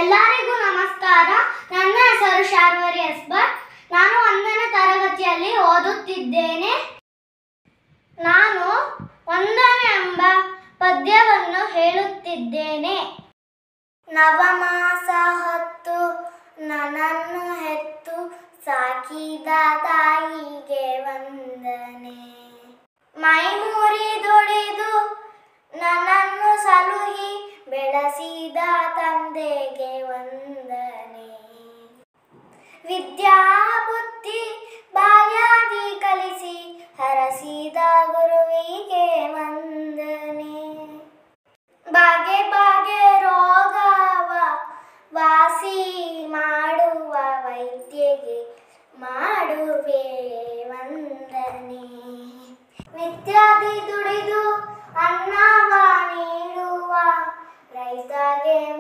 ಎಲ್ಲರಿಗೂ ನಮಸ್ಕಾರ. ನನ್ನ ಹೆಸರು ಶಾರ್ವರಿ ಎಸ್ ಭಟ್. ನಾನು 1ನೇ ತರಗತಿಯಲ್ಲಿ ಓದುತ್ತಿದ್ದೇನೆ. ನಾನು ವಂದನೆ ಎಂಬ ಪದ್ಯವನ್ನು ಹೇಳುತ್ತಿದ್ದೇನೆ. ನವಮಾಸ ಹೊತ್ತು ನನ್ನನ್ನು ಹೆತ್ತು ಸಾಕಿದ ತಾಯಿಗೆ ವಂದನೆ. ಮೈಮುರಿ ದುಡಿದು ನನ್ನನ್ನು ಸಲುಹಿ ಬೆಳೆಸಿದ ತಂದೆಗೆ ವಂದನೆ. ವಿದ್ಯಾ ಬುದ್ಧಿ ಬಾಲ್ಯಾದಿ ಕಲಿಸಿ ಹರಸಿದ ಗುರುವಿಗೆ ವಂದನೆ. ಬಗೆ ಬಗೆ ರೋಗವ ವಾಸಿ ಮಾಡುವ ವೈದ್ಯಗೆ ಮಾಡುವೆ ವಂದನೆ. ನಿತ್ಯಾದಿ ದುಡಿದು ಅನ್ನವ ನೀಡುವ ರೈತಗೆ